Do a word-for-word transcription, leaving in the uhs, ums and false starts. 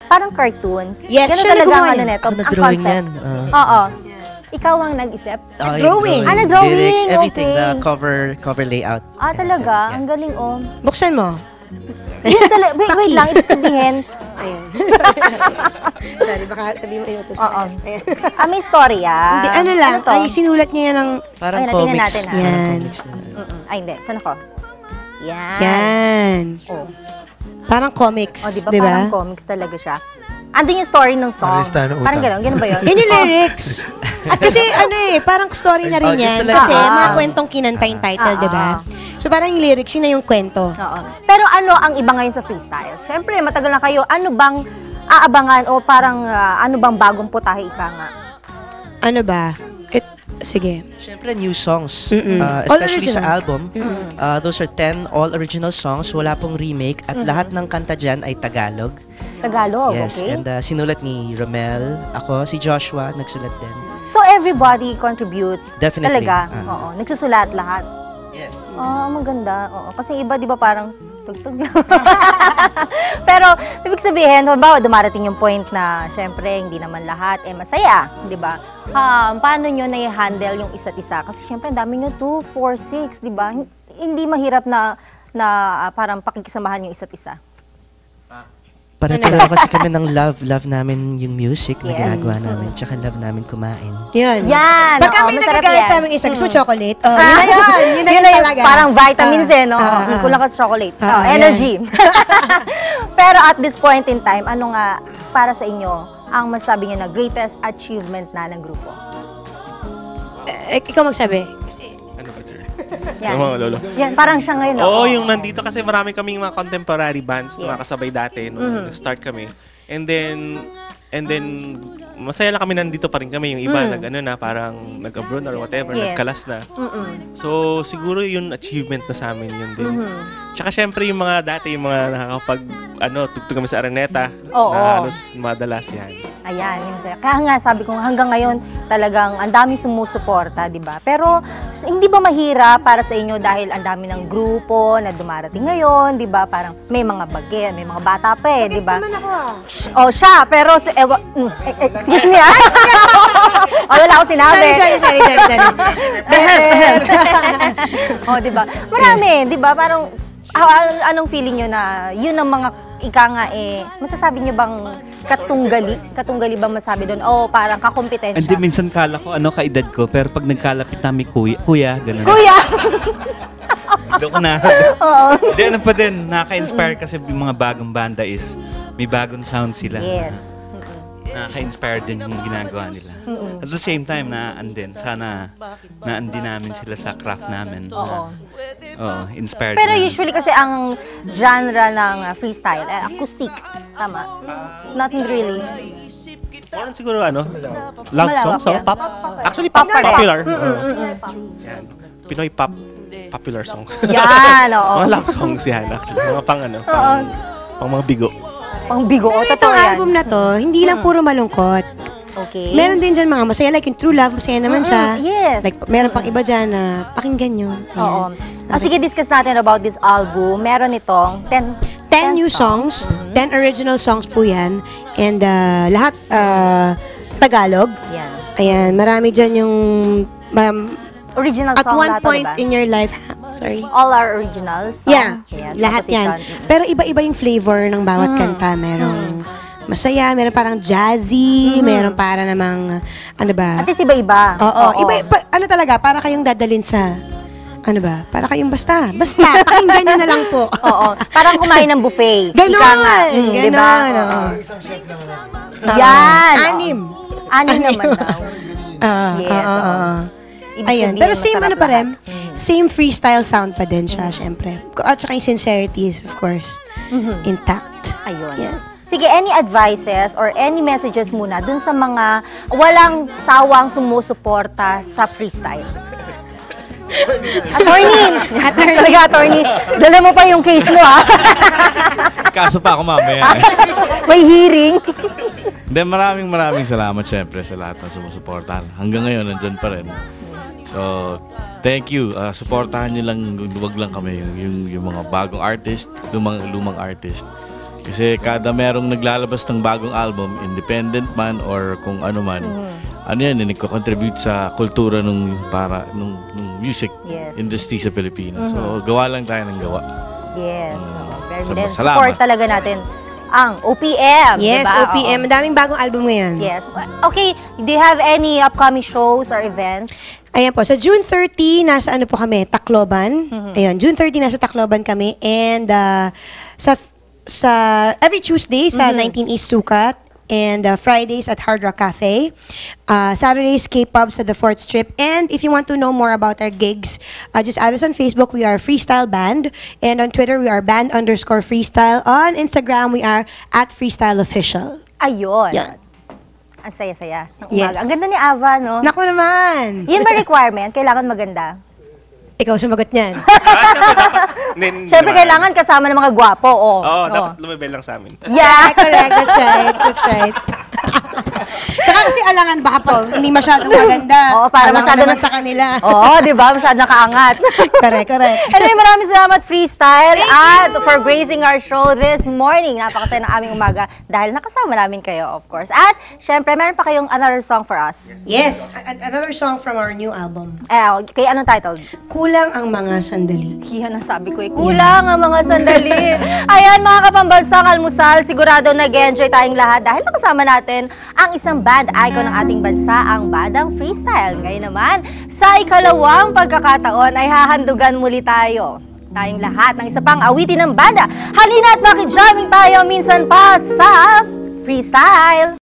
parang cartoons. Yes, Ganun siya talaga ang nagawa ano yan. neto, Ako ang na-drawing concept. yan. Uh, Oo. Ikaw ang nag-isip? Ah, yung drawing. Ah, na-drawing, Lyrics, everything. okay. The cover cover layout. Ah, talaga? Yeah. Ang galing, oh. Buksan mo. Yun talaga. Wait, wait lang. Ibig sabihin. Ayan. Sorry, baka sabihin mo inutos. Oo. Ah, may storya. Hindi, ano lang, to? ay sinulat niya yan ng... Parang Ayun, tingnan comics. natin, ha? Parang Yan. comics na. Mm-mm. Ay, hindi. Saan ako? Yan. Yan. Oh. Parang comics, Oh, di ba? di ba? Parang comics talaga siya. Andun yung story ng song. Arlista na utang. Parang gano'n. Gano'n ba yun? Yun yung lyrics. At kasi ano eh, parang story na rin Oh, just yan. talaga. Kasi Ah. mga kwentong kinanta yung title, Ah, di ba? ah. So parang yung lyrics, yun na yung kwento. Oo. Pero ano ang iba ngayon sa freestyle? Siyempre, matagal na kayo. Ano bang aabangan o parang ah, ano bang bagong putahe ika nga? Ano ba? It, sige. Siyempre, new songs. Mm-mm. Uh, All especially sa original. album. Uh, those are ten all original songs. Wala pong remake. At lahat ng kanta dyan ay Tagalog. Tagalog, Yes. okay? And uh, sinulat ni Romel. Ako, si Joshua, nagsulat din. So everybody contributes. Definitely. Talaga. Ah. Oo. Nagsusulat lahat. Yes. Oh, maganda. Oo. Kasi iba, di ba, parang tugtog lang. Pero, ibig sabihin, halimbawa, dumarating yung point na, syempre, hindi naman lahat, eh, masaya, di ba? Um, paano nyo na-handle yung isa't isa? Kasi, syempre, ang dami nyo, two, four, six, di ba? Hindi mahirap na, na ah, parang pakikisamahan yung isa't isa. Pare-pareho kasi kami ng love. Love namin yung music na Yes. ginagawa namin. Tsaka love namin kumain. Yan. Yan! Pag oo, kami masarap nagagalit yan. sa aming isa, gusto mo Mm. chocolate? Oh, yun na yun. Yun na yun yung talaga. Parang vitamins Ah, eh, no? ah, Oh, ah. kulang ka sa chocolate. Ah, Oh, ah, energy. Pero at this point in time, ano nga para sa inyo ang masasabi nyo na greatest achievement na ng grupo? Eh, ikaw magsabi. Ano ba, Jer? Yan. Yung mga lolo. Yan, parang siya ngayon. no? Oo, yung nandito kasi marami kaming mga contemporary bands Yes. na makasabay dati nung Mhm. nag-start kami. And then, and then, masaya lang kami nandito pa rin kami. Yung iba, Mm. nag, ano na, parang nag-abroad or whatever, Yes. nagkalas na. Mm-mm. So, siguro yun achievement na sa amin yun din. Mhm. Tsaka syempre yung mga dati, yung mga nakakapag, ano, tugtog kami sa Araneta. Oo. Na halos madalas yan. Ayan, yung masaya. Kaya nga, sabi ko, hanggang ngayon, talagang ang daming sumusuporta, di ba? Pero, hindi ba mahirap para sa inyo dahil ang dami ng grupo na dumarating ngayon, di ba? Parang may mga bagay, may mga bata pa eh, di ba? Naman ako ah. Oh, siya, pero, si, ewa, mm, eh, eh, excuse me ah. oh, wala akong sinabi. Sorry, sorry, sorry, sorry, sorry. Better. oh, di ba? Marami, di ba? Parang, ah, anong feeling nyo na yun ang mga ika nga eh, masasabi nyo bang katunggali? Katunggali ba masabi doon? O parang kakompetensya? Hindi, minsan kala ko ano kaedad ko, pero pag nagkalapit namin kuya, kuya, gano'n. Kuya! Doon ko na. Oo. Hindi, ano pa din, nakaka-inspire kasi yung mga bagong banda is may bagong sound sila. Yes. Nakaka-inspire din yung ginagawa nila. At the same time, naaan sana naan din namin sila sa craft namin. Oo. Oo, inspired Pero na. usually kasi ang genre ng uh, freestyle, eh, acoustic. Tama? Nothing really. Meron siguro ano, love Malawak songs, so yan. pop. Actually, Pop pop, pa rin. popular. Mm, mm, Oo. mm, mm. Yan. Pinoy pop popular songs. Yan, oo. Mga love songs yan actually. Mga pang ano, Oo. pang, pang mga bigo. Pang bigo. O, Pero totoo itong yan. album na to, hindi lang puro malungkot. Okay. Meron din dyan mga masaya, like yung True Love, masaya naman siya. Mm-mm, yes. Like, meron pang iba dyan na pakinggan nyo. Oo. Ah, sige, discuss natin about this album. Meron itong ten, ten new songs, ten original songs po yan. And uh, lahat uh, Tagalog. Yan. Ayan, marami dyan yung um, Original at song one lahat, point diba? in your life, ha? Sorry. All are originals. song. Yeah, Yes, lahat yan. composition. Mm-mm. Pero iba-iba yung flavor ng bawat Mm. kanta. Merong masaya, meron parang jazzy, Mm. meron para namang, ano ba? At least iba-iba. Oo, iba, pa- ano talaga, para kayong dadalin sa, ano ba, para kayong basta, basta, pakinggan nyo na lang po. Oo. Parang kumain ng buffet. Ganon, Ika nga. Mm, ganon, diba? oo. Oo. Yan. oo. Anim. Anim naman daw. Ah, Yes, oo, oo. oo. Ibig Ayan, sabihin, pero same masarap ano pa rin, lahat. Mm. same freestyle sound pa din siya, syempre. At saka yung sincerity, of course, Mhm. intact. Ayun. Yeah. Sige, any advices or any messages muna dun sa mga walang sawang sumusuporta sa freestyle? Attorney! Attorney! Talaga, attorney. Dala mo pa yung case mo, ha? Kaso pa ako mamaya. eh. May hearing. Then maraming maraming salamat syempre sa lahat ng sumusuportahan. Hanggang ngayon, nandyan pa rin. So, thank you. Uh, suportahan niyo lang, wag lang kami, yung, yung, yung mga bagong artist, lumang, lumang artist. Kasi kada merong naglalabas ng bagong album, independent man or kung ano man, ano yan, eh, nagko-contribute sa kultura nung para nung, nung music Yes. industry sa Pilipinas. So gawa lang tayo ng gawa. Yes. So, pero So, then, salamat. support talaga natin ang O P M. Yes, diba? O P M. Oo. Madaming bagong album ngayon. Yes. Okay, do you have any upcoming shows or events? Ayan po, sa June thirty, nasa ano po kami, Tacloban. Ayun, June thirty, nasa Tacloban kami. And uh, sa, sa every Tuesday, sa nineteen East Sukat. And uh, Fridays at Hard Rock Cafe. Uh, Saturdays, K-Pubs at the fourth Strip. And if you want to know more about our gigs, uh, just add us on Facebook. We are Freestyle Band. And on Twitter, we are band underscore freestyle. On Instagram, we are at Freestyle Official. Ayun. Yan. Ang saya-saya. ng Yes. umaga. Ang ganda ni Ava, no? Naku naman! Yun ba requirement? Kailangan maganda? Ikaw sumagot niyan. Hindi, hindi Siyempre, naman. kailangan kasama ng mga gwapo, oh. Oo, Oh. dapat lumibel lang sa amin. Yeah! Correct, that's right. That's right. Saka kasi alangan baka pag hindi masyadong maganda. Oo, para alangan masyado naman na- sa kanila. Oo, di ba? Masyado nakaangat. Correct, correct. Anyway, maraming salamat, Freestyle, at for gracing our show this morning. Napakasaya ng aming umaga dahil nakasama namin kayo, of course. At, syempre, meron pa kayong another song for us. Yes, a- another song from our new album. Eh, kay anong title? Kulang ang mga sandali. Yan ang sabi ko eh. Kulang ang mga sandali. Ayan, mga kapambansang almusal, sigurado nag-enjoy tayong lahat dahil nakasama natin ang isang band icon ng ating bansa, ang bandang Freestyle. Ngayon naman, sa ikalawang pagkakataon ay hahandugan muli tayo. Tayong lahat ng isa pang awitin ng banda. Halina at makijamming tayo minsan pa sa Freestyle.